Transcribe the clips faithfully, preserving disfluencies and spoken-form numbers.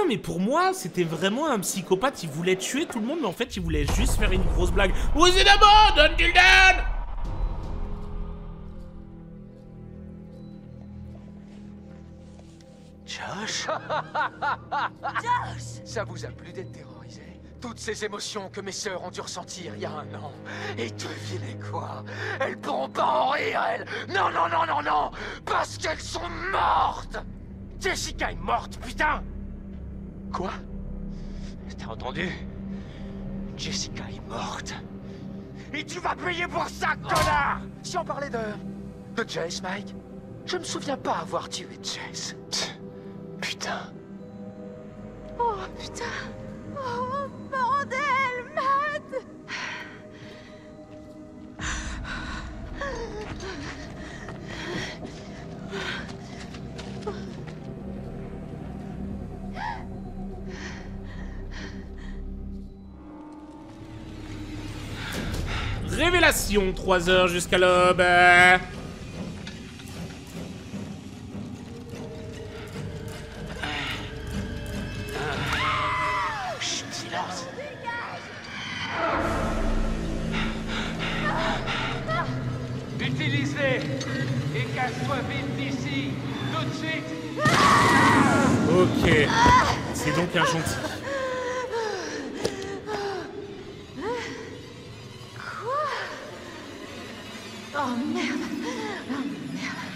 non, mais pour moi, c'était vraiment un psychopathe. Il voulait tuer tout le monde, mais en fait, il voulait juste faire une grosse blague. Vous êtes d'abord, Don Tilden! Josh? Josh! Ça vous a plu d'être terrorisé? Toutes ces émotions que mes sœurs ont dû ressentir il y a un an. Et devinez quoi? Elles pourront pas en rire, elles! Non, non, non, non, non! Parce qu'elles sont mortes! Jessica est morte, putain! Quoi? T'as entendu? Jessica est morte. Et tu vas payer pour ça, connard! Si on parlait de... de Jess, Mike, je me souviens pas avoir tué Jess. Putain. Oh, putain! Oh, bordel, Matt! Révélation, trois heures jusqu'à l'aube. Euh... Chut, silence. Utilise-les et casse-toi vite d'ici, tout de suite. Ok. C'est donc un gentil. Oh merde! Oh merde!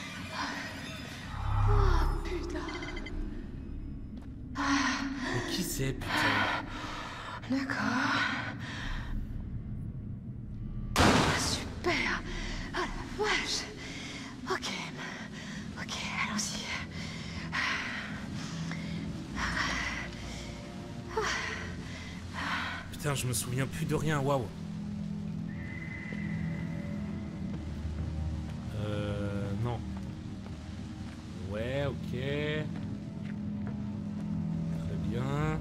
Oh putain! Mais qui c'est, putain? D'accord. Ah, super! Ah la vache! Ok. Ok, allons-y. Putain, je me souviens plus de rien, waouh. Euh... Non. Ouais, ok. Très bien.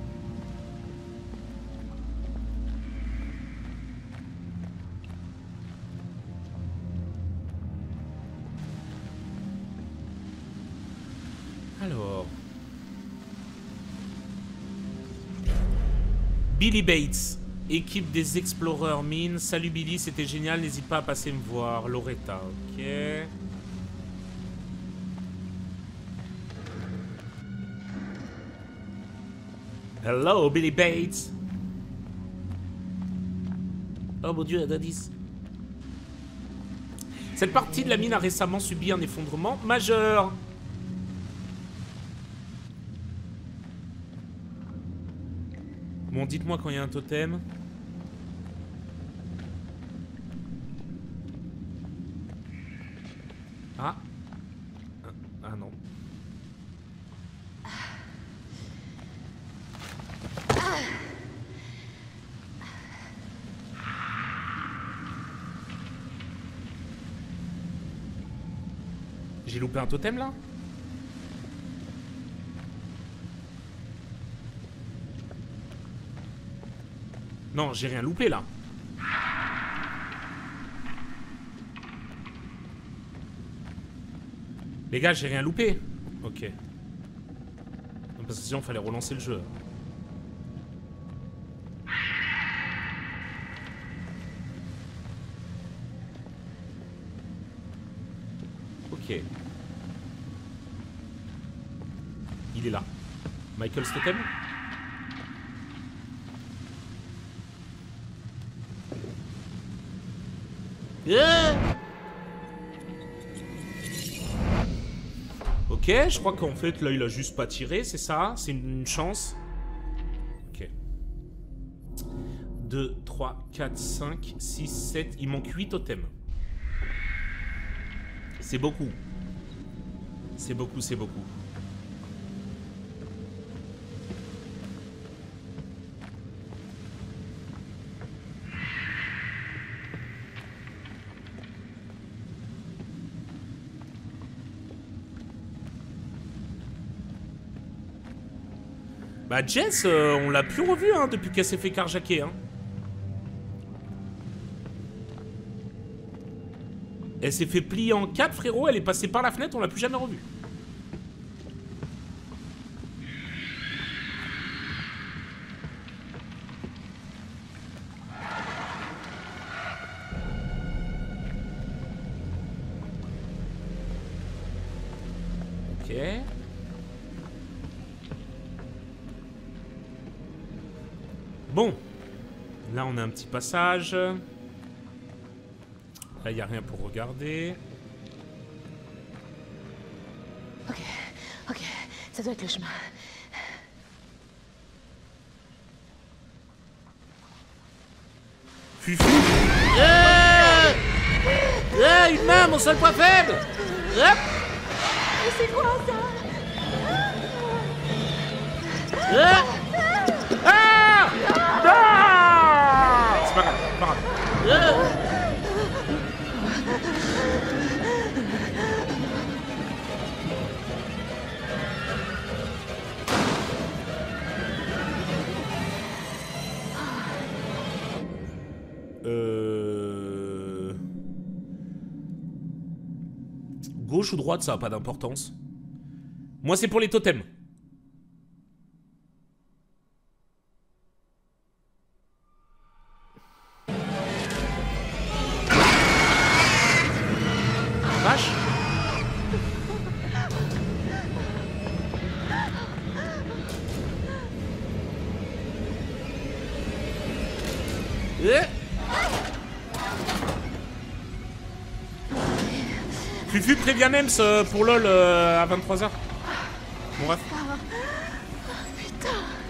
Alors... Billy Bates, équipe des Explorers Mines. Salut Billy, c'était génial, n'hésite pas à passer me voir. Loretta, ok. Hello Billy Bates. Oh mon dieu, Adonis. Cette partie de la mine a récemment subi un effondrement majeur. Bon, dites-moi quand il y a un totem. Ah. Ah non. J'ai loupé un totem là? Non, j'ai rien loupé là. Les gars, j'ai rien loupé. Ok. Non, parce que sinon, il fallait relancer le jeu. Ok. Il est là. Michael Stotem. Yeah. Ok, je crois qu'en fait, là, il a juste pas tiré, c'est ça? C'est une, une chance. Ok. deux, trois, quatre, cinq, six, sept. Il manque huit totems. C'est beaucoup. C'est beaucoup, c'est beaucoup. Bah Jess, euh, on l'a plus revue hein, depuis qu'elle s'est fait carjacker. Hein. Elle s'est fait plier en quatre, frérot. Elle est passée par la fenêtre, on l'a plus jamais revue. Bon. Là, on a un petit passage. Là, il n'y a rien pour regarder. Ok, ok, ça doit être le chemin. Fufu. Euh euh, une main, mon seul point faible. Hop. Mais c'est quoi ça? Euh ah ah c'est pas grave, c'est pas grave. Euh Euh... Gauche ou droite, ça n'a pas d'importance. Moi, c'est pour les totems. Vache. Euh Fufu prévient même pour LOL euh, à vingt-trois heures. Bon bref. Oh, putain.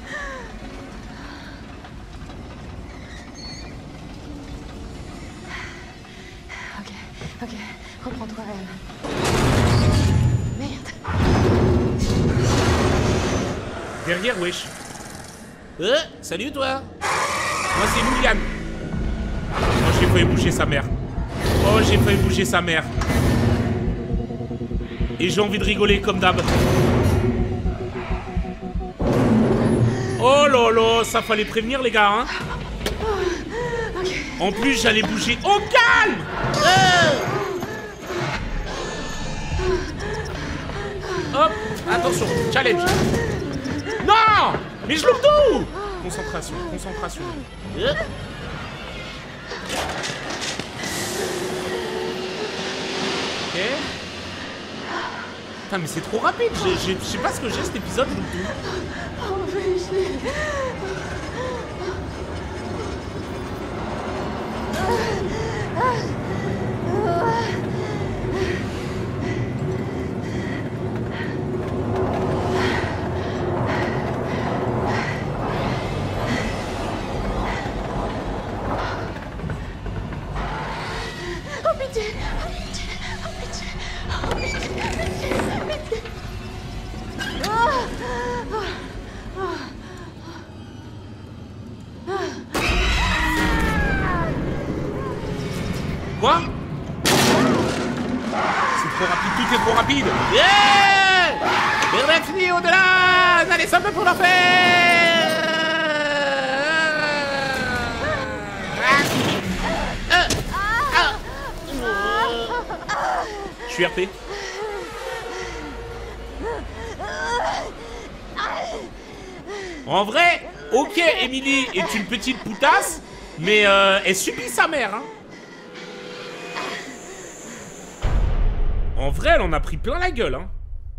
Ok, ok, reprends-toi, elle. Merde. Derrière, wesh. Euh, salut toi. Moi c'est William. Oh j'ai failli bouger sa mère. Oh j'ai failli bouger sa mère. Et j'ai envie de rigoler comme d'hab. Oh là là, ça fallait prévenir les gars hein. En plus j'allais bouger. Oh calme euh Hop, attention, challenge. Non. Mais je loupe tout. Concentration, concentration. Euh Ok. Putain mais c'est trop rapide, je sais pas ce que j'ai cet épisode, je loupe tout. Oh, mais j'ai... Oh pitié, oh pitié, oh pitié, oh pitié, pitié, pitié. Quoi? C'est trop rapide, tout est trop rapide. Yeah! Bienvenue au-delà! Allez, ça peut pour la faire! Je suis R P. En vrai, ok, Emily est une petite poutasse, mais euh, elle subit sa mère, hein. En vrai, elle en a pris plein la gueule, hein.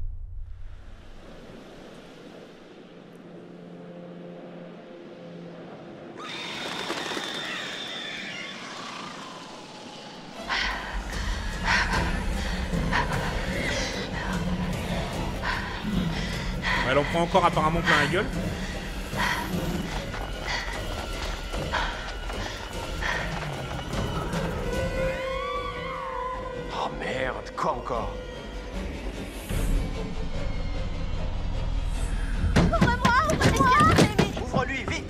Elle en prend encore apparemment plein la gueule. Oh merde, quoi encore? Ouvre-lui, vite!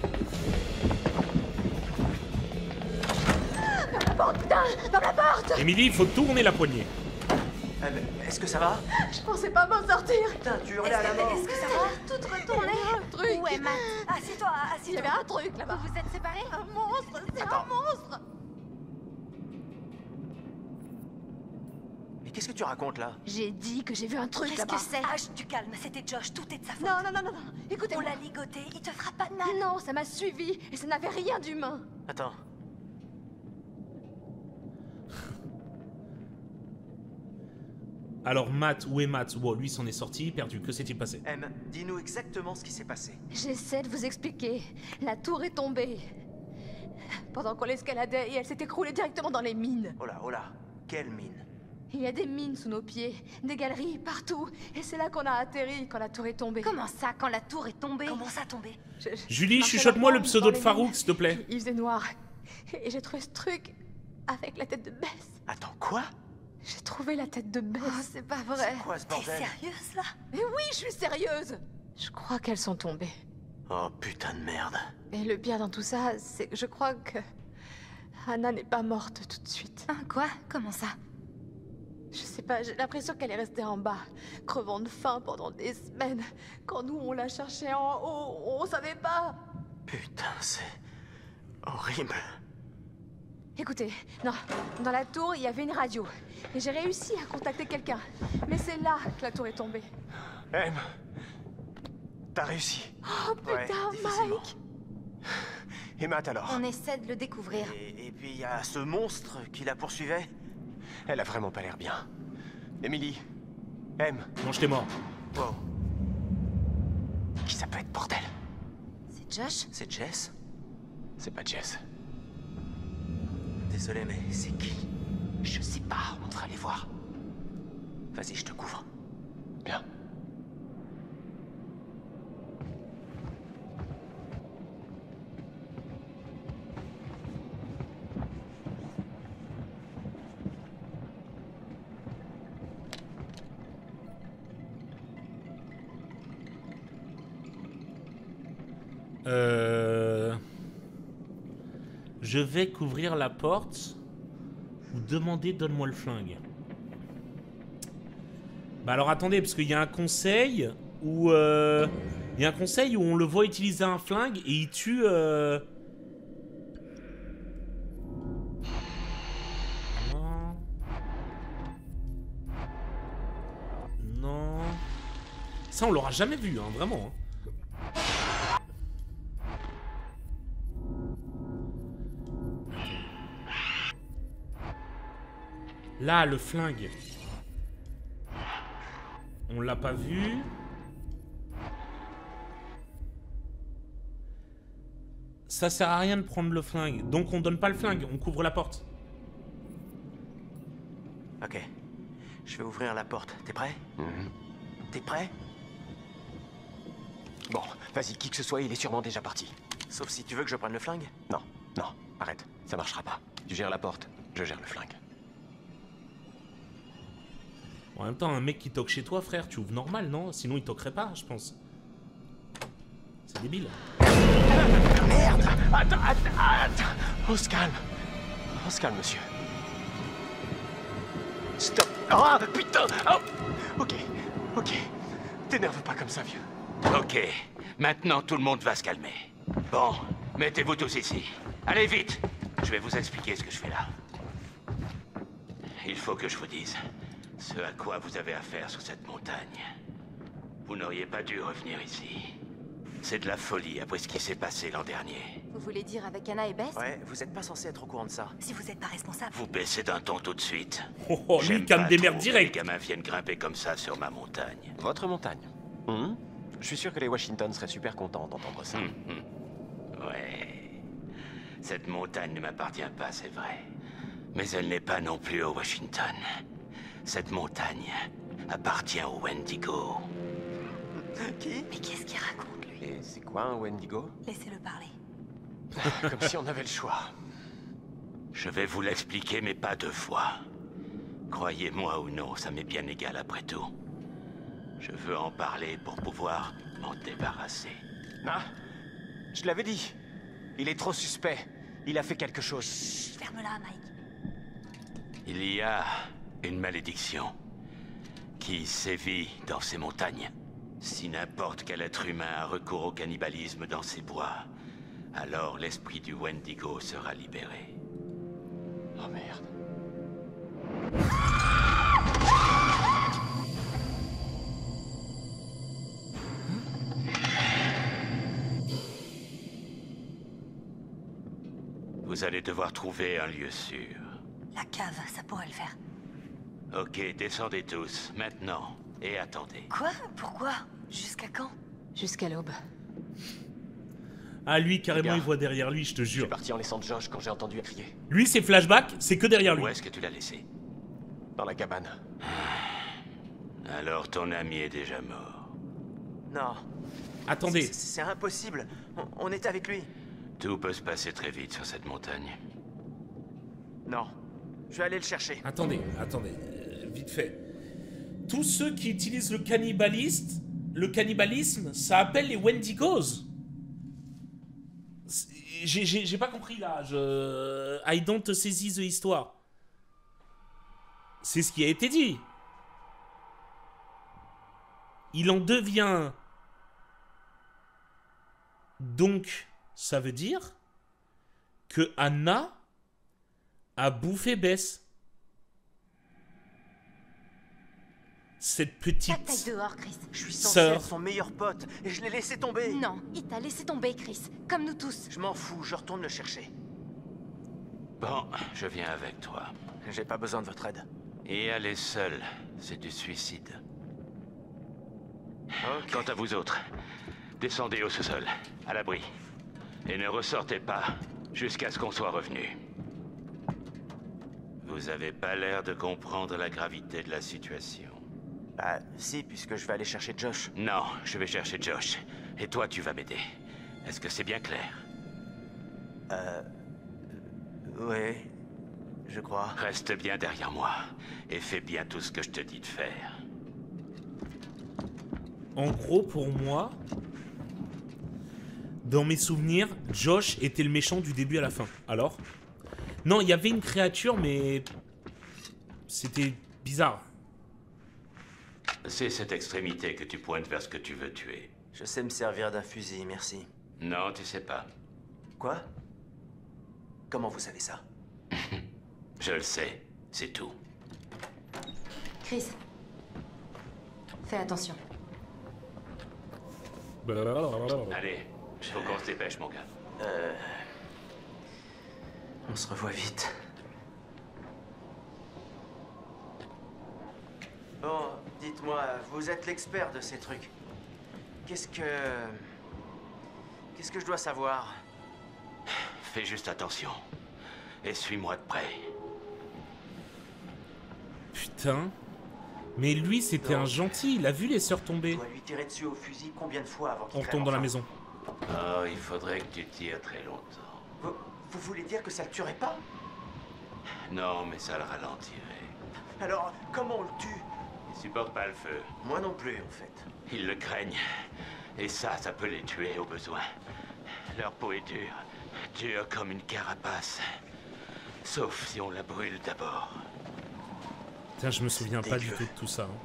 Dans la porte, putain! Dans la porte! Emily, il faut tourner la poignée. Euh, Est-ce que ça va? Je pensais pas m'en sortir! Putain, tu hurlais à la mort! Est-ce que ça va? Tout retourné! Un truc! Ouais, Matt. Assieds-toi, Il y assieds-toi. avait un truc là-bas! Vous vous êtes séparés? Un monstre! C'est un Attends. monstre! Mais qu'est-ce que tu racontes là? J'ai dit que j'ai vu un truc Qu'est-ce là-bas! que c'est? H, du calme, c'était Josh, tout est de sa faute. Non, non, non, non, non! On Écoutez-moi! l'a ligoté, il te fera pas de mal. Non, ça m'a suivi et ça n'avait rien d'humain! Attends. Alors Matt, où est Matt? Wow, lui s'en est sorti, perdu. Que s'est-il passé? M, dis-nous exactement ce qui s'est passé. J'essaie de vous expliquer. La tour est tombée. Pendant qu'on l'escaladait et elle s'est écroulée directement dans les mines. Oh là, oh là, quelle mine. Il y a des mines sous nos pieds, des galeries partout. Et c'est là qu'on a atterri quand la tour est tombée. Comment ça, quand la tour est tombée? Comment ça tombé? Je- je Julie, marchais chuchote-moi le là-dedans, pseudo dans de les Farouk, mines. s'il te plaît. Il faisait noir. Et j'ai trouvé ce truc avec la tête de Bess. Attends, quoi? J'ai trouvé la tête de Bess. Oh, c'est pas vrai. C'est quoi ce T'es bordel? sérieuse là? Mais oui, je suis sérieuse. Je crois qu'elles sont tombées. Oh putain de merde. Et le pire dans tout ça, c'est que je crois que Anna n'est pas morte tout de suite. Hein, quoi? Comment ça? Je sais pas, j'ai l'impression qu'elle est restée en bas, crevant de faim pendant des semaines. Quand nous, on la cherchait en haut, on savait pas. Putain, c'est horrible. Écoutez, non, dans la tour, il y avait une radio. Et j'ai réussi à contacter quelqu'un. Mais c'est là que la tour est tombée. M, t'as réussi. Oh putain, Ouais, difficilement. Mike! Et Matt alors? On essaie de le découvrir. Et, et puis il y a ce monstre qui la poursuivait. Elle a vraiment pas l'air bien. Emily, M, Mange tes morts. wow. Qui ça peut être, bordel? C'est Josh? C'est Jess? C'est pas Jess. Désolé, mais c'est qui? Je sais pas, on devrait aller voir. Vas-y, je te couvre. Bien. Euh... Je vais couvrir la porte ou demander donne-moi le flingue. Bah alors attendez, parce qu'il y a un conseil où euh... il y a un conseil où on le voit utiliser un flingue et il tue. Euh... Non. Non. Ça on l'aura jamais vu, hein, vraiment. Hein. Là, le flingue. On l'a pas vu. Ça sert à rien de prendre le flingue. Donc on donne pas le flingue, on couvre la porte. Ok. Je vais ouvrir la porte. T'es prêt? T'es prêt? Bon, vas-y, qui que ce soit, il est sûrement déjà parti. Sauf si tu veux que je prenne le flingue? Non, non, arrête. Ça marchera pas. Tu gères la porte, je gère le flingue. En même temps, un mec qui toque chez toi, frère, tu ouvres normal, non? Sinon il toquerait pas, je pense. C'est débile. Merde! Attends, attends, attends! On se calme. On se calme, monsieur. Stop! Ah, putain! Oh. Ok, ok. T'énerve pas comme ça, vieux. Ok, maintenant tout le monde va se calmer. Bon, mettez-vous tous ici. Allez vite! Je vais vous expliquer ce que je fais là. Il faut que je vous dise ce à quoi vous avez affaire sur cette montagne. Vous n'auriez pas dû revenir ici. C'est de la folie après ce qui s'est passé l'an dernier. Vous voulez dire avec Anna et Bess? Ouais, vous êtes pas censé être au courant de ça. Si vous êtes pas responsable. Vous baissez d'un ton tout de suite. Oh, oh lui, J'aime calme pas des trop merdes que direct. Les gamins viennent grimper comme ça sur ma montagne. Votre montagne. Hum? Je suis sûr que les Washington seraient super contents d'entendre ça. Hum, hum. Ouais. Cette montagne ne m'appartient pas, c'est vrai. Mais elle n'est pas non plus au Washington. Cette montagne appartient au Wendigo. Qui? Mais qu'est-ce qu'il raconte, lui? Et c'est quoi un Wendigo? Laissez-le parler. Comme si on avait le choix. Je vais vous l'expliquer, mais pas deux fois. Croyez-moi ou non, ça m'est bien égal après tout. Je veux en parler pour pouvoir m'en débarrasser. Ah, je l'avais dit. Il est trop suspect. Il a fait quelque chose. Chut, ferme-la, Mike. Il y a une malédiction qui sévit dans ces montagnes. Si n'importe quel être humain a recours au cannibalisme dans ces bois, alors l'esprit du Wendigo sera libéré. Oh merde. Vous allez devoir trouver un lieu sûr. La cave, ça pourrait le faire. Ok, descendez tous, maintenant. Et attendez. Quoi? Pourquoi? Jusqu'à quand? Jusqu'à l'aube. Ah, lui, carrément, Les gars, il voit derrière lui, je te Je suis jure. parti en laissant Josh quand j'ai entendu crier. Lui, ses flashbacks, c'est que derrière lui. Où est-ce que tu l'as laissé? Dans la cabane. Alors ton ami est déjà mort. Non. Attendez. C'est- C'est impossible. On, on est avec lui. Tout peut se passer très vite sur cette montagne. Non. Je vais aller le chercher. Attendez, attendez, euh, vite fait. Tous ceux qui utilisent le cannibaliste, le cannibalisme, ça appelle les Wendigos. C'est- J'ai j'ai- j'ai pas compris là, je... I don't saisis the histoire. C'est ce qui a été dit. Il en devient... Donc, ça veut dire que Anna a bouffé Bess. Cette petite Tape-taille dehors, Chris. Je suis censé sœur. être son meilleur pote et je l'ai laissé tomber. Non, il t'a laissé tomber, Chris. Comme nous tous. Je m'en fous, je retourne le chercher. Bon, je viens avec toi. J'ai pas besoin de votre aide. Et aller seul, c'est du suicide. Ok. Quant à vous autres, descendez au sous-sol, à l'abri. Et ne ressortez pas jusqu'à ce qu'on soit revenu. Vous avez pas l'air de comprendre la gravité de la situation. Bah, si, puisque je vais aller chercher Josh. Non, je vais chercher Josh. Et toi, tu vas m'aider. Est-ce que c'est bien clair? Euh... Ouais... Je crois. Reste bien derrière moi. Et fais bien tout ce que je te dis de faire. En gros, pour moi, dans mes souvenirs, Josh était le méchant du début à la fin. Alors? Non, il y avait une créature, mais... C'était bizarre. C'est cette extrémité que tu pointes vers ce que tu veux tuer. Je sais me servir d'un fusil, merci. Non, tu sais pas. Quoi? Comment vous savez ça? Je le sais, c'est tout. Chris. Fais attention. Allez, faut qu'on se dépêche, mon gars. Euh... On se revoit vite. Bon, dites-moi, vous êtes l'expert de ces trucs. Qu'est-ce que... Qu'est-ce que je dois savoir? Fais juste attention. Et suis-moi de près. Putain. Mais lui, c'était un gentil. Il a vu les sœurs Je tomber. dois lui tirer dessus au fusil combien de fois avant qu'il On crève retourne dans la enfin? maison. Oh, il faudrait que tu tires très longtemps. Vous, vous voulez dire que ça le tuerait pas? Non, mais ça le ralentirait. Alors, comment on le tue? Ils supportent pas le feu. Moi non plus, en fait. Ils le craignent. Et ça, ça peut les tuer au besoin. Leur peau est dure. Dure comme une carapace. Sauf si on la brûle d'abord. Putain, je me souviens pas du dégueu. tout de tout ça. hein.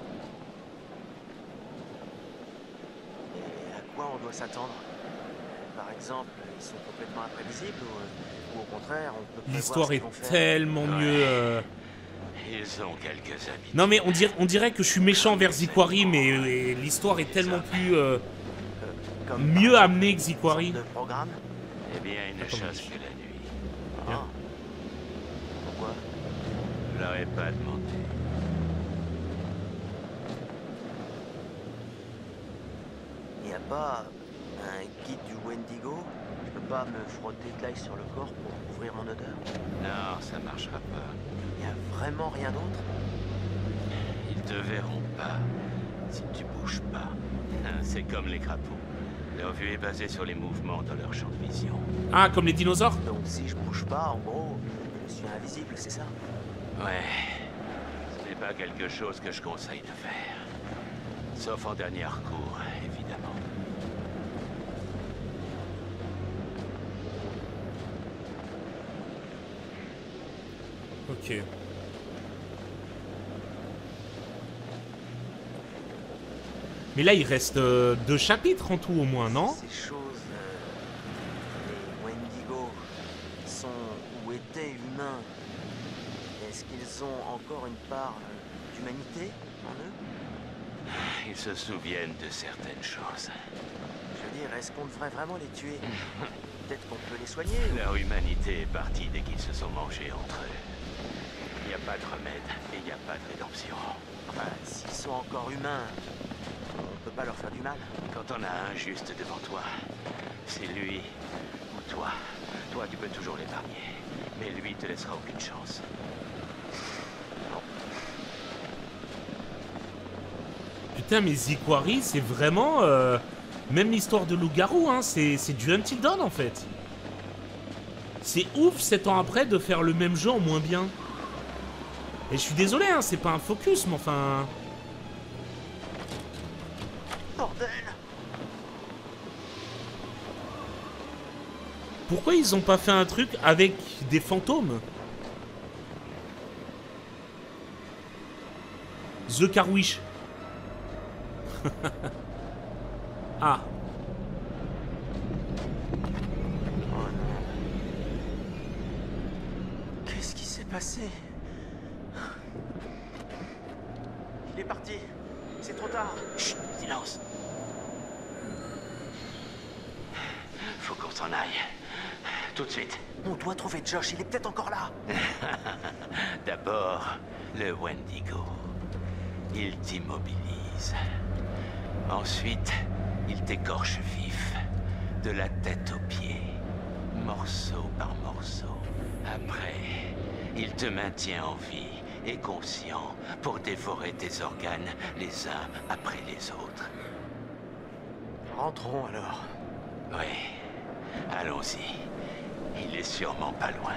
Et à quoi on doit s'attendre? Par exemple, ils sont complètement imprévisibles ou, ou au contraire, on peut prévoir L'histoire ce qu'ils est vont faire? tellement Ouais. mieux... euh, Ils ont quelques habitudes. Non mais on dirait, on dirait que je suis méchant vers Ziquari, mais euh, l'histoire est tellement plus... euh, Comme mieux par amené que exemple, une Ziquari. sorte de programme? Eh bien, ils ne Attends, chassent mais- que la nuit. Ah. Pourquoi? Je leur ai pas demandé. Il n'y a pas un guide du Wendigo? Je peux pas me frotter de l'ail sur le corps pour couvrir mon odeur? Non, ça marchera pas. Il n'y a vraiment rien d'autre? Ils te verront pas si tu bouges pas. C'est comme les crapauds. Leur vue est basée sur les mouvements dans leur champ de vision. Ah, comme les dinosaures? Donc si je bouge pas, en gros, je suis invisible, c'est ça? Ouais. Ce n'est pas quelque chose que je conseille de faire. Sauf en dernier recours, évidemment. Ok. Mais là, il reste euh, deux chapitres en tout au moins, non? Ces choses, euh, les Wendigo, sont ou étaient humains. Est-ce qu'ils ont encore une part euh, d'humanité en eux? Ils se souviennent de certaines choses. Je veux dire, est-ce qu'on devrait vraiment les tuer? Peut-être qu'on peut les soigner? ou- Leur humanité est partie dès qu'ils se sont mangés entre eux. Il n'y a pas de remède et il n'y a pas de rédemption. Enfin, s'ils sont encore humains, on peut pas leur faire du mal. Quand on a un juste devant toi, c'est lui ou toi. Toi, tu peux toujours l'épargner, mais lui te laissera aucune chance. Putain, mais Ziquari, c'est vraiment... Euh, même l'histoire de loup-garou, hein, c'est du Until Dawn, en fait. C'est ouf, sept ans après, de faire le même jeu en moins bien. Et je suis désolé, hein, c'est pas un focus, mais enfin... Bordel! Pourquoi ils ont pas fait un truc avec des fantômes? The Carwish. Ah. Oh non. Qu'est-ce qui s'est passé? Il est parti. C'est trop tard. Chut, silence. Faut qu'on s'en aille. Tout de suite. On doit trouver Josh, il est peut-être encore là. D'abord, le Wendigo. Il t'immobilise. Ensuite, il t'écorche vif, de la tête aux pieds, morceau par morceau. Après, il te maintient en vie et conscient pour dévorer tes organes les uns après les autres. Rentrons alors. Oui, allons-y. Il est sûrement pas loin.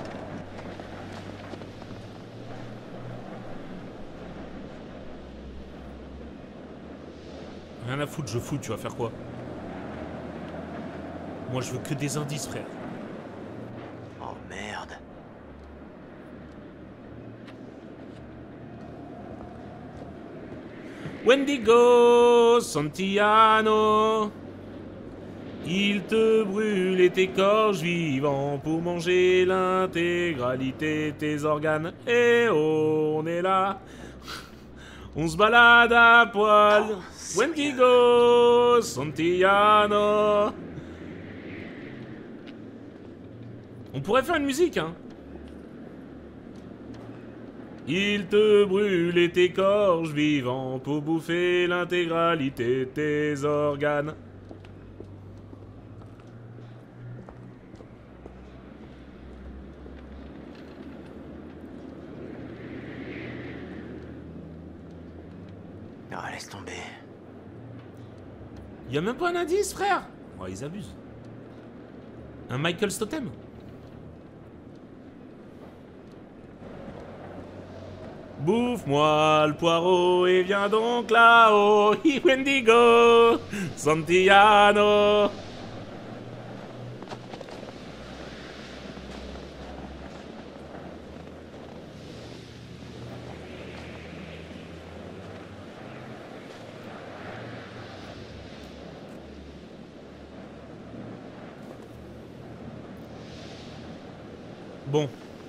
Rien à foutre, je fous, tu vas faire quoi? Moi, je veux que des indices, frère. Oh merde. Wendigo Santillano, il te brûle et t'écorche vivant pour manger l'intégralité de tes organes. Et on est là, on se balade à poil. Oh, Wendigo Santillano. On pourrait faire une musique, hein. Il te brûle et t'écorche vivant pour bouffer l'intégralité de tes organes. Ah, laisse tomber. Y'a même pas un indice, frère. Oh, ils abusent. Un Michael Stotem. Bouffe-moi le poireau et viens donc là-haut. Wendigo Santillano. Bon.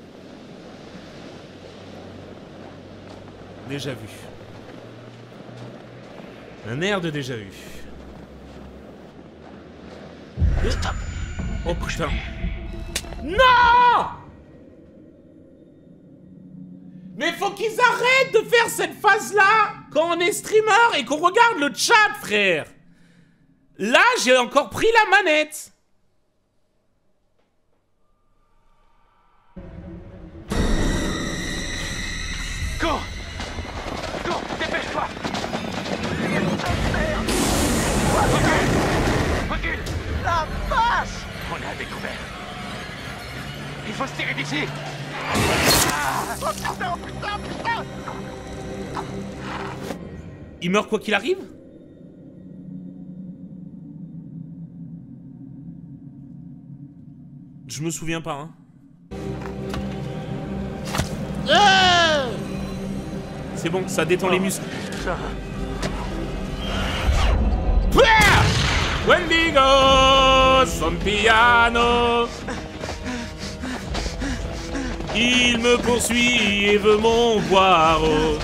Déjà vu. Un air de déjà vu. Stop. Oh putain. Non! Mais faut qu'ils arrêtent de faire cette phase-là quand on est streamer et qu'on regarde le chat, frère. Là, j'ai encore pris la manette. Go! Go! Dépêche-toi! Recule! Recule! La vache! On a découvert. Il faut se tirer d'ici! Ah, oh putain, putain, putain! Il meurt quoi qu'il arrive? Je me souviens pas, hein. Ah! C'est bon, ça détend les muscles. Wendigo Santillano. Il me poursuit et veut mon poireau.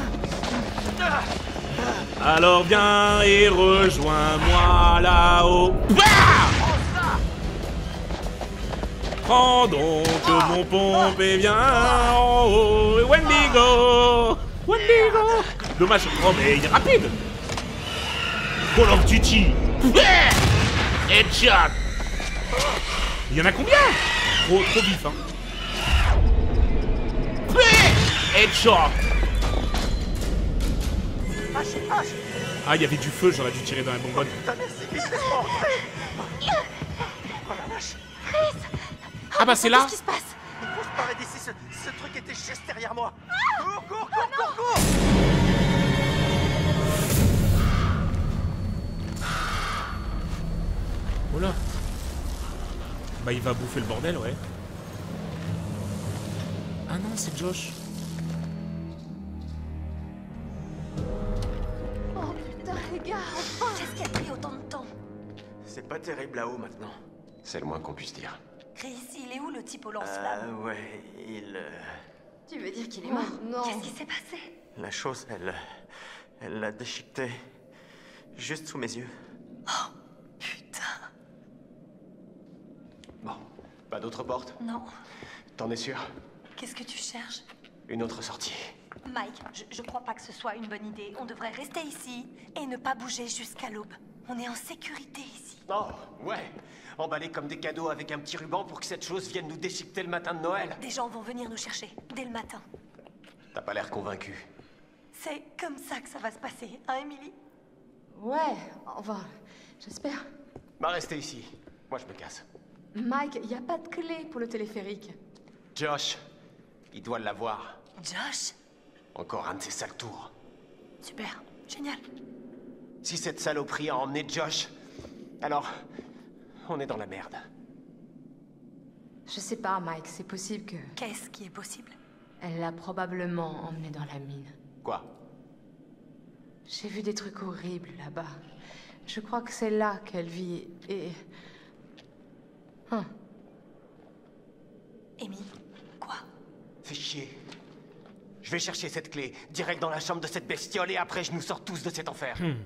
Alors viens et rejoins-moi là-haut. Prends donc mon pompe et viens en haut. Wendigo, Wendigo. Dommage. Oh mais il est rapide. Call of Duty. Headshot. Il y en a combien? Trop, trop vif, hein. Headshot. Ah, il y avait du feu, j'aurais dû tirer dans la bonbonne. Ah bah c'est là. Qu'est-ce qui se passe? Il faut se barrer d'ici, ce, ce truc était juste derrière moi. Cours, cours, cours, cours, cours. Oh là. Bah il va bouffer le bordel, ouais. Ah non, c'est Josh. Oh putain, les gars, enfin. Qu'est-ce qui a pris autant de temps? C'est pas terrible là-haut maintenant. C'est le moins qu'on puisse dire. Chris, il est où le type au lance-flamme? Euh, ouais, il... euh, Tu veux dire qu'il est mort? non. Qu'est-ce qui s'est passé? La chose, elle... Elle l'a déchiqueté. Juste sous mes yeux. Putain. Bon, pas d'autre porte? Non. T'en es sûr? Qu'est-ce que tu cherches? Une autre sortie. Mike, je, je crois pas que ce soit une bonne idée. On devrait rester ici et ne pas bouger jusqu'à l'aube. On est en sécurité ici. Oh, ouais. Emballé comme des cadeaux avec un petit ruban pour que cette chose vienne nous déchiqueter le matin de Noël. Des gens vont venir nous chercher dès le matin. T'as pas l'air convaincu. C'est comme ça que ça va se passer, hein, Emily? Ouais, enfin, j'espère. Bah, restez ici. Moi, je me casse. Mike, y a pas de clé pour le téléphérique. Josh, il doit l'avoir. Josh? Encore un de ses sales tours. Super, génial. Si cette saloperie a emmené Josh, alors on est dans la merde. Je sais pas, Mike, c'est possible que... Qu'est-ce qui est possible? Elle l'a probablement emmené dans la mine. Quoi? J'ai vu des trucs horribles là-bas. Je crois que c'est là qu'elle vit et... Hein. Amy, quoi? Fais chier. Je vais chercher cette clé, direct dans la chambre de cette bestiole, et après je nous sors tous de cet enfer. Hmm.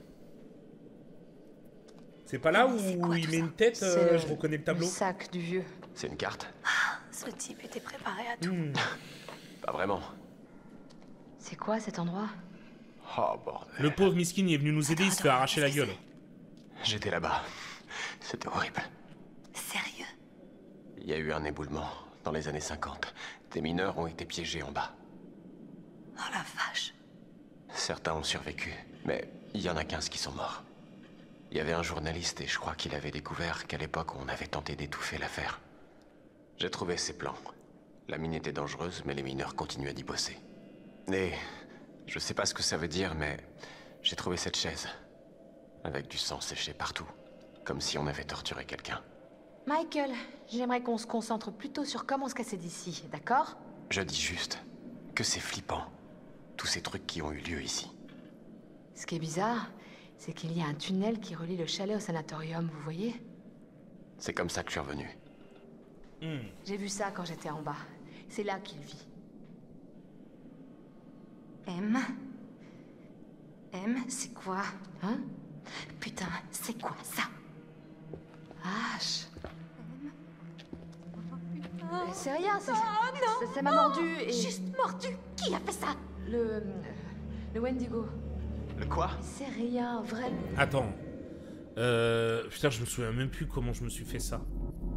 C'est pas là où C'est quoi, il tout met ça? une tête, C'est euh, le- je reconnais le tableau. Le sac du vieux. C'est une carte? Ah, ce type était préparé à tout. Hmm. Pas vraiment. C'est quoi cet endroit? Oh bordel. Le pauvre miskin il est venu nous aider, il se fait arracher la gueule. J'étais là-bas. C'était horrible. Sérieux? Il y a eu un éboulement dans les années cinquante. Des mineurs ont été piégés en bas. Oh la vache. Certains ont survécu, mais il y en a quinze qui sont morts. Il y avait un journaliste et je crois qu'il avait découvert qu'à l'époque on avait tenté d'étouffer l'affaire. J'ai trouvé ses plans. La mine était dangereuse, mais les mineurs continuaient d'y bosser. Et je sais pas ce que ça veut dire, mais j'ai trouvé cette chaise. Avec du sang séché partout. Comme si on avait torturé quelqu'un. Michael, j'aimerais qu'on se concentre plutôt sur comment se casser d'ici, d'accord? Je dis juste que c'est flippant. Tous ces trucs qui ont eu lieu ici. Ce qui est bizarre, c'est qu'il y a un tunnel qui relie le chalet au sanatorium, vous voyez? C'est comme ça que je suis revenu. Hmm. J'ai vu ça quand j'étais en bas. C'est là qu'il vit. M? M, c'est quoi? Hein? Putain, c'est quoi ça? H. Euh, C'est rien, c'est... ça- Ça m'a mordu et... Juste mordu. Qui a fait ça? Le... euh, Le Wendigo. Le quoi? C'est rien, vraiment. Attends. Euh... Putain, je me souviens même plus comment je me suis fait ça.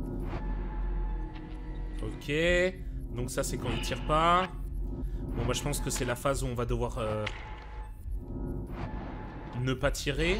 Ok. Donc ça, c'est quand il tire pas. Bon, bah je pense que c'est la phase où on va devoir... euh, ne pas tirer.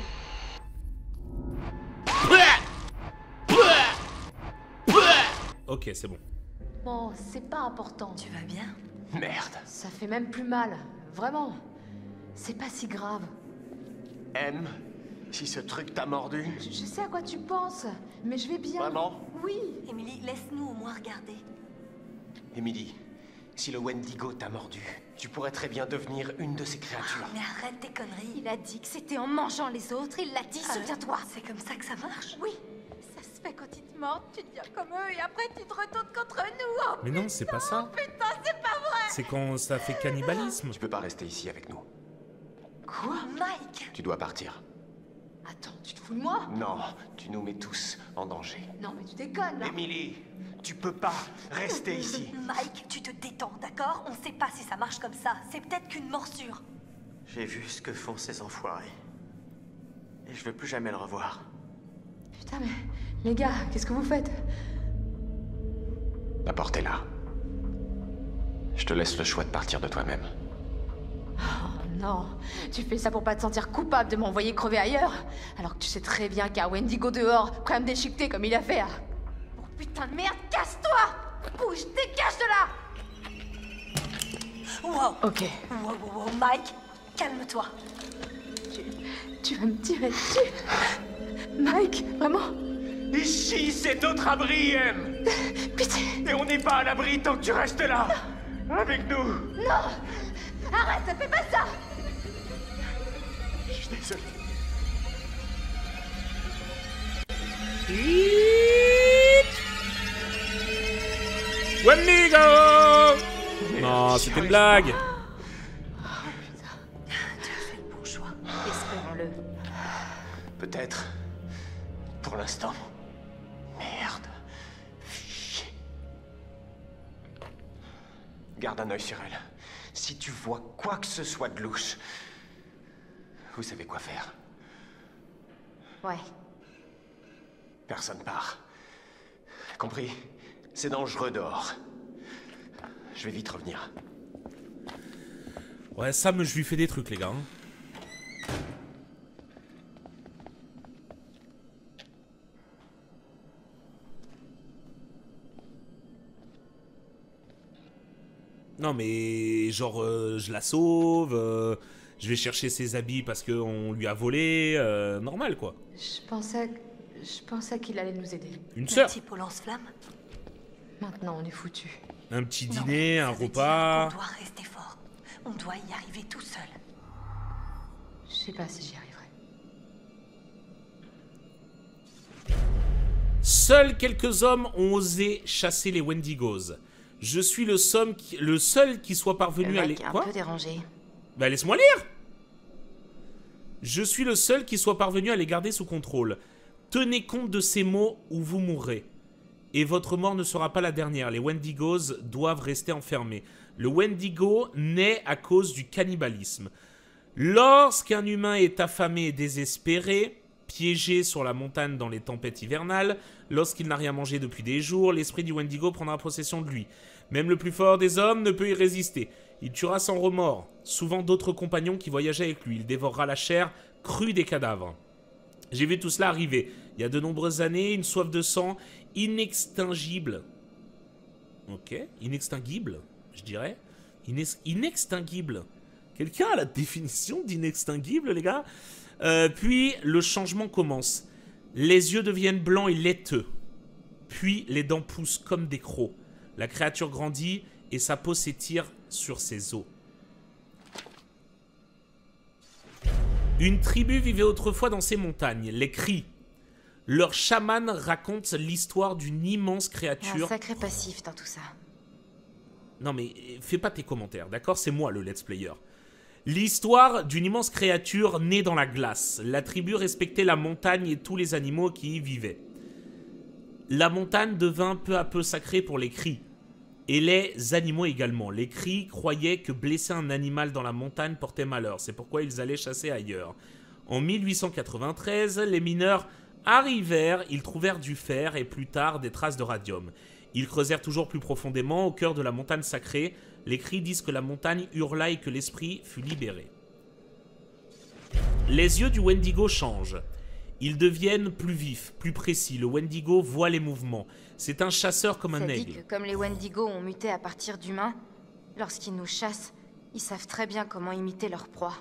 Ok, c'est bon. Bon, c'est pas important. Tu vas bien? Merde. Ça fait même plus mal. Vraiment. C'est pas si grave. M, si ce truc t'a mordu... Je, je sais à quoi tu penses, mais je vais bien. Vraiment? Oui. Emily, laisse-nous au moins regarder. Emily, si le Wendigo t'a mordu, tu pourrais très bien devenir une de ces créatures. Mais arrête tes conneries. Il a dit que c'était en mangeant les autres. Il l'a dit, Euh, souviens-toi. C'est comme ça que ça marche? Oui. Ça se fait quand ils te mordent, tu deviens comme eux et après tu te retournes contre nous. Oh, Mais non, c'est pas ça. putain, c'est pas vrai. C'est quand ça fait cannibalisme. Tu peux pas rester ici avec nous. Quoi? Mike! Tu dois partir. Attends, tu te fous de moi? Non, tu nous mets tous en danger. Non, mais tu déconnes, là. Emily, tu peux pas rester ici. Mike, tu te détends, d'accord? On sait pas si ça marche comme ça. C'est peut-être qu'une morsure. J'ai vu ce que font ces enfoirés. Et je veux plus jamais le revoir. Putain, mais... Les gars, qu'est-ce que vous faites? La porte est là. Je te laisse le choix de partir de toi-même. Oh non, tu fais ça pour pas te sentir coupable de m'envoyer crever ailleurs, alors que tu sais très bien qu'un Wendigo dehors, prêt à me déchiqueter comme il a fait. Oh putain de merde, casse-toi! Bouge, dégage de là! Wow. Ok. Wow, wow, wow, Mike, calme-toi. Tu, tu vas me tirer dessus? Mike, vraiment? Ici, c'est notre abri, M. Pitié! Et on n'est pas à l'abri tant que tu restes là. Non. Avec nous. Non! Arrête, fais pas ça! Je suis désolé. Wendigo! Non, c'était une blague. Tu as fait le bon choix. Espérons-le. Peut-être. Pour l'instant. Merde. Chier. Garde un œil sur elle. Si tu vois quoi que ce soit de louche, vous savez quoi faire. Ouais. Personne part. Compris? C'est dangereux dehors. Je vais vite revenir. Ouais, Sam, je lui fais des trucs, les gars. Hein. Non, mais genre, euh, je la sauve, euh, je vais chercher ses habits parce qu'on lui a volé, euh, normal, quoi. Je pensais... Je pensais qu'il allait nous aider. Une Le sœur. type au lance-flamme? Maintenant, on est foutus. Un petit Non, dîner, ça un veut dire repas... qu'on doit rester fort. On doit y arriver tout seul. Je sais pas si j'y arriverai. Seuls quelques hommes ont osé chasser les Wendigos. Je suis le seul qui, le seul qui soit parvenu à les... un Quoi? peu dérangé. Bah laisse-moi lire. Je suis le seul qui soit parvenu à les garder sous contrôle. Tenez compte de ces mots ou vous mourrez. Et votre mort ne sera pas la dernière. Les Wendigos doivent rester enfermés. Le Wendigo naît à cause du cannibalisme. Lorsqu'un humain est affamé et désespéré, piégé sur la montagne dans les tempêtes hivernales, lorsqu'il n'a rien mangé depuis des jours, l'esprit du Wendigo prendra possession de lui. Même le plus fort des hommes ne peut y résister. Il tuera sans remords, souvent d'autres compagnons qui voyageaient avec lui. Il dévorera la chair crue des cadavres. J'ai vu tout cela arriver. Il y a de nombreuses années, une soif de sang inextinguible. Ok, inextinguible, je dirais. Inex inextinguible. Quelqu'un a la définition d'inextinguible, les gars? euh, Puis, le changement commence. Les yeux deviennent blancs et laiteux. Puis, les dents poussent comme des crocs. La créature grandit et sa peau s'étire sur ses os. Une tribu vivait autrefois dans ces montagnes, les cris. Leur chaman raconte l'histoire d'une immense créature... Un sacré passif dans tout ça. Non mais fais pas tes commentaires, d'accord? C'est moi le let's player. L'histoire d'une immense créature née dans la glace. La tribu respectait la montagne et tous les animaux qui y vivaient. La montagne devint peu à peu sacrée pour les cris. Et les animaux également. Les cris croyaient que blesser un animal dans la montagne portait malheur. C'est pourquoi ils allaient chasser ailleurs. En mille huit cent quatre-vingt-treize, les mineurs arrivèrent, ils trouvèrent du fer et plus tard des traces de radium. Ils creusèrent toujours plus profondément au cœur de la montagne sacrée. Les cris disent que la montagne hurla et que l'esprit fut libéré. Les yeux du Wendigo changent. Ils deviennent plus vifs, plus précis. Le Wendigo voit les mouvements. C'est un chasseur comme un Ça dit aigle. que comme les Wendigo ont muté à partir d'humains, lorsqu'ils nous chassent, ils savent très bien comment imiter leur proie.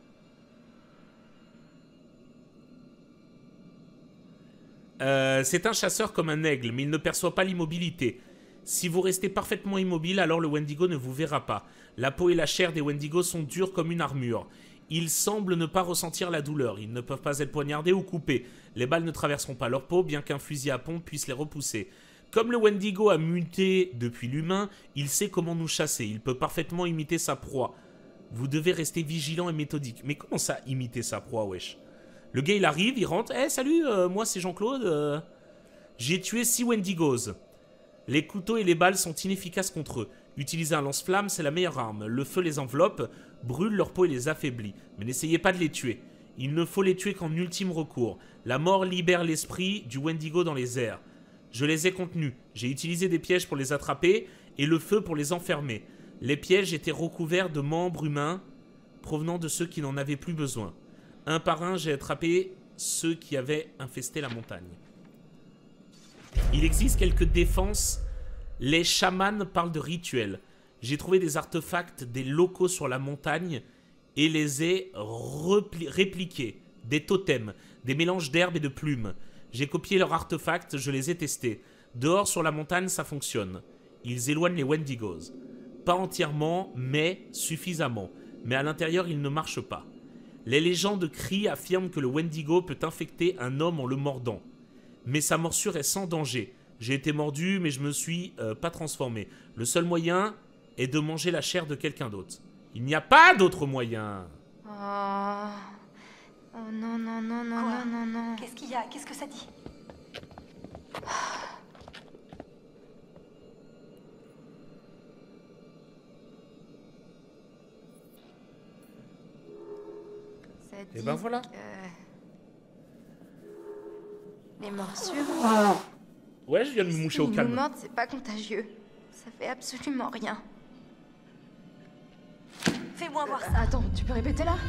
Euh, c'est un chasseur comme un aigle, mais il ne perçoit pas l'immobilité. Si vous restez parfaitement immobile, alors le Wendigo ne vous verra pas. La peau et la chair des Wendigo sont dures comme une armure. Ils semblent ne pas ressentir la douleur. Ils ne peuvent pas être poignardés ou coupés. Les balles ne traverseront pas leur peau, bien qu'un fusil à pompe puisse les repousser. Comme le Wendigo a muté depuis l'humain, il sait comment nous chasser. Il peut parfaitement imiter sa proie. Vous devez rester vigilant et méthodique. Mais comment ça, imiter sa proie, wesh? Le gars, il arrive, il rentre. Eh, salut, euh, moi, c'est Jean-Claude. Euh, J'ai tué six Wendigos. Les couteaux et les balles sont inefficaces contre eux. Utiliser un lance-flamme, c'est la meilleure arme. Le feu les enveloppe, brûle leur peau et les affaiblit. Mais n'essayez pas de les tuer. Il ne faut les tuer qu'en ultime recours. La mort libère l'esprit du Wendigo dans les airs. Je les ai contenus. J'ai utilisé des pièges pour les attraper et le feu pour les enfermer. Les pièges étaient recouverts de membres humains provenant de ceux qui n'en avaient plus besoin. Un par un, j'ai attrapé ceux qui avaient infesté la montagne. Il existe quelques défenses. Les chamans parlent de rituels. J'ai trouvé des artefacts des locaux sur la montagne et les ai répliqués. Des totems, des mélanges d'herbes et de plumes. J'ai copié leurs artefacts, je les ai testés. Dehors sur la montagne, ça fonctionne. Ils éloignent les Wendigos. Pas entièrement, mais suffisamment. Mais à l'intérieur, ils ne marchent pas. Les légendes crient affirment que le Wendigo peut infecter un homme en le mordant. Mais sa morsure est sans danger. J'ai été mordu, mais je me suis euh, pas transformé. Le seul moyen est de manger la chair de quelqu'un d'autre. Il n'y a pas d'autre moyen. Oh... Oh non, non, non, non, Quoi? non, non, non. Qu'est-ce qu'il y a? Qu'est-ce que ça dit? Ça dit Et ben voilà. que... Les morsures... Ouais, je viens de me moucher au Ils nous calme. mordent, c'est pas contagieux. Ça fait absolument rien. Fais-moi voir Euh, ça. attends, tu peux répéter là?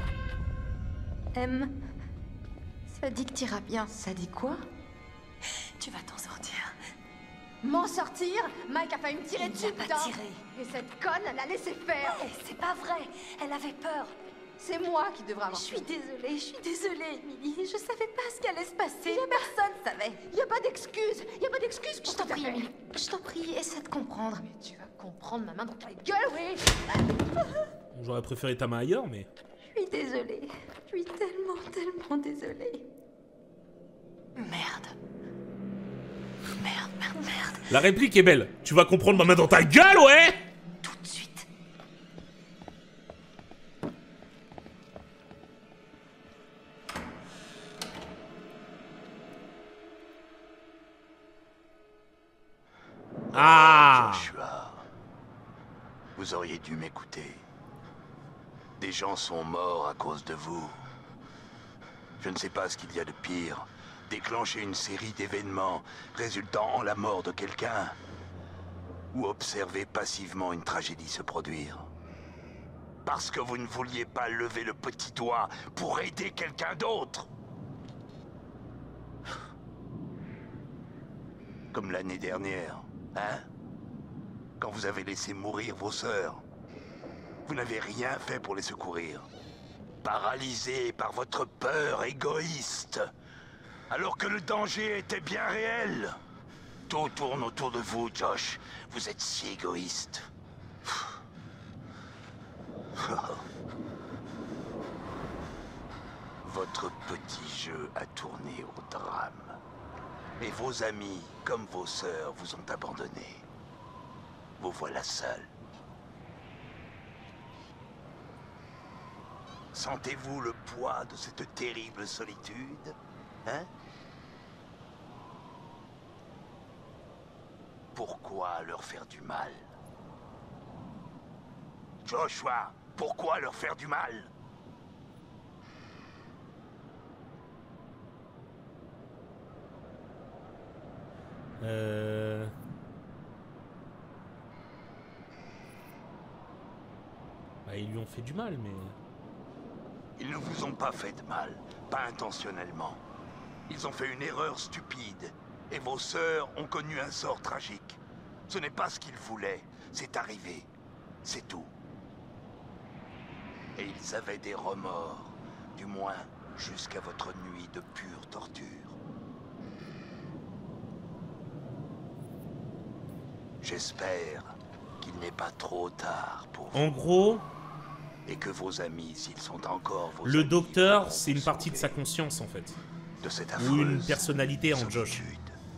M... Ça dit que t'iras bien. Ça dit quoi? Tu vas t'en sortir. M'en sortir? Mike a failli me tirer Il dessus, n'a pas putain. tiré. Et cette conne, elle l'a laissé faire. Ouais, c'est pas vrai. Elle avait peur. C'est moi qui devrais avoir Je suis désolée, je suis désolée, Emily. Je savais pas ce qui allait se passer. Y a pas- Personne savait. Y a pas d'excuse. Y a pas d'excuse pour Je t'en ce que prie, t'as fait. Emily. Je t'en prie, essaie de comprendre. Mais tu vas comprendre ma main dans ta gueule, oui. J'aurais préféré ta main ailleurs, mais... Je suis désolée. Je suis tellement, tellement désolée. Merde. Merde, merde, merde. La réplique est belle. Tu vas comprendre ma main dans ta gueule, ouais. Tout de suite. Ah. Joshua, vous auriez dû m'écouter. Des gens sont morts à cause de vous. Je ne sais pas ce qu'il y a de pire. Déclencher une série d'événements résultant en la mort de quelqu'un. Ou observer passivement une tragédie se produire. Parce que vous ne vouliez pas lever le petit doigt pour aider quelqu'un d'autre. Comme l'année dernière, hein? Quand vous avez laissé mourir vos sœurs. Vous n'avez rien fait pour les secourir. Paralysé par votre peur égoïste. Alors que le danger était bien réel. Tout tourne autour de vous, Josh. Vous êtes si égoïste. Votre petit jeu a tourné au drame. Et vos amis, comme vos sœurs, vous ont abandonné. Vous voilà seul. Sentez-vous le poids de cette terrible solitude? Hein? Pourquoi leur faire du mal? Joshua, pourquoi leur faire du mal? Euh... Bah, ils lui ont fait du mal, mais... Ils ne vous ont pas fait de mal, pas intentionnellement. Ils ont fait une erreur stupide, et vos sœurs ont connu un sort tragique. Ce n'est pas ce qu'ils voulaient, c'est arrivé. C'est tout. Et ils avaient des remords, du moins jusqu'à votre nuit de pure torture. J'espère qu'il n'est pas trop tard pour vous. En gros, Et que vos amis, s'ils sont encore vos le amis, docteur, pourront c'est une vous partie de sa sauver conscience, en fait. de cette Ou une affreuse personnalité en Josh. solitude.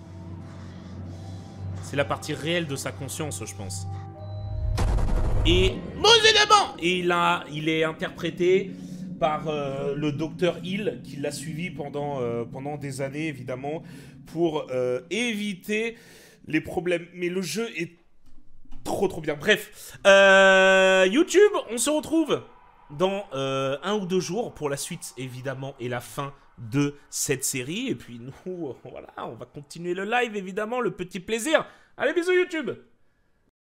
C'est la partie réelle de sa conscience, je pense. Et... Mauvais élément. Et il, a, il est interprété par euh, le docteur Hill, qui l'a suivi pendant, euh, pendant des années, évidemment, pour euh, éviter les problèmes. Mais le jeu est trop trop bien. Bref, euh, YouTube, on se retrouve dans euh, un ou deux jours pour la suite, évidemment, et la fin de cette série. Et puis nous, voilà, on va continuer le live, évidemment, le petit plaisir. Allez, bisous YouTube!